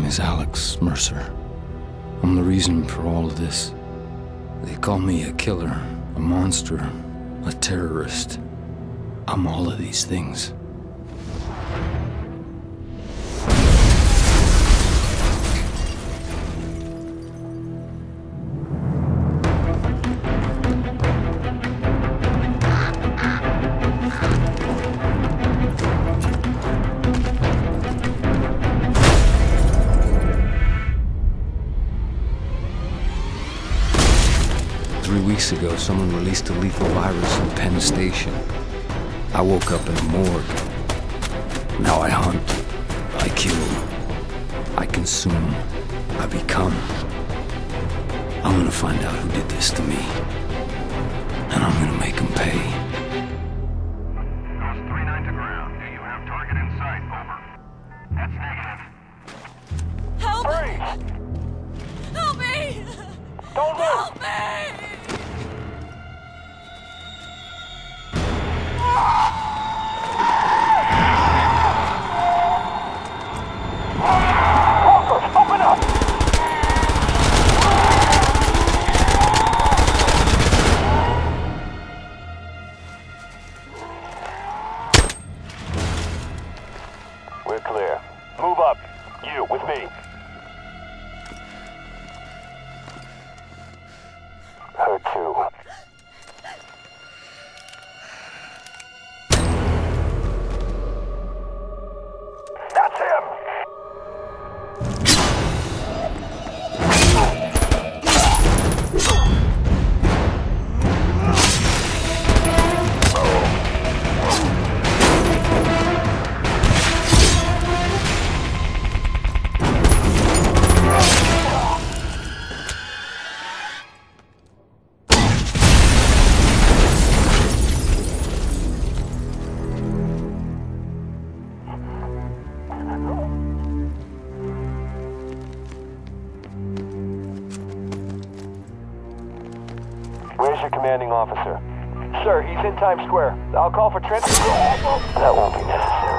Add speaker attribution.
Speaker 1: is Alex Mercer. I'm the reason for all of this. They call me a killer, a monster, a terrorist. I'm all of these things. Three weeks ago, someone released a lethal virus in Penn Station. I woke up in a morgue. Now I hunt, I kill, I consume, I become. I'm gonna find out who did this to me, and I'm gonna make them pay.
Speaker 2: Ghost 39 to ground. Do you have target in sight? Over. That's negative.
Speaker 3: Help!
Speaker 2: Freeze!
Speaker 3: Help me!
Speaker 2: Don't move!
Speaker 3: Help me!
Speaker 2: Walkers, open up! We're clear. Move up. You, with me. Her too. That's him! Where's your commanding officer? Sir, he's in Times Square. I'll call for transport. That won't be necessary.